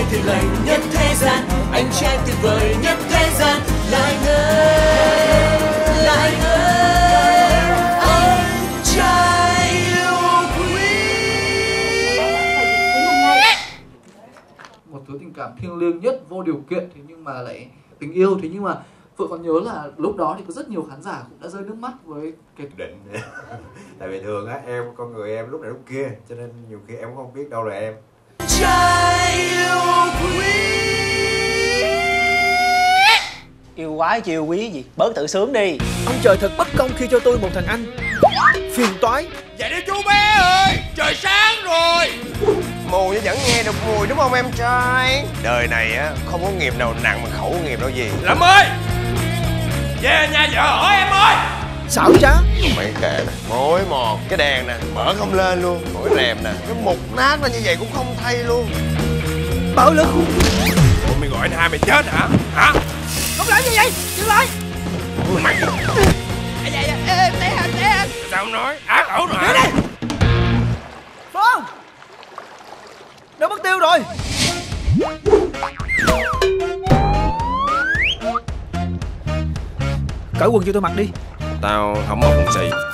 thiện lành nhất thế gian, anh trai tuyệt vời nhất thế gian là anh ơi, là anh ơi, anh trai yêu quý. Một thứ tình cảm thiêng liêng nhất, vô điều kiện, thế nhưng mà lại tình yêu. Thế nhưng mà Phượng còn nhớ là lúc đó thì có rất nhiều khán giả cũng đã rơi nước mắt với cái định. Tại vì thường á, em con người em lúc này lúc kia, cho nên nhiều khi em cũng không biết đâu là em. Trai yêu quý. Yêu quái chứ yêu quý gì, bớt tự sướng đi. Ông trời thật bất công khi cho tôi một thằng anh phiền toái. Dậy đi chú bé ơi, trời sáng rồi. Mù chứ vẫn nghe được mùi đúng không em trai? Đời này á, không có nghiệp nào nặng mà khẩu nghiệp đâu gì. Lâm ơi, về nhà vợ hỏi em ơi. Xảo trá. Mấy kệ nè, mỗi một cái đèn nè, mở không lên luôn. Mỗi rèm nè, cái mục nát ra như vậy cũng không thay luôn. Bạo lực. Ủa mày gọi anh hai mày chết hả? Hả? Không làm gì vậy? Dừng lại. Mày. Ê, té anh. Sao không nói? Ác ẩu rồi hả? Đi. Phong. Nó mất tiêu rồi. Cởi quần cho tôi mặc đi. Tao không mặc quần xì.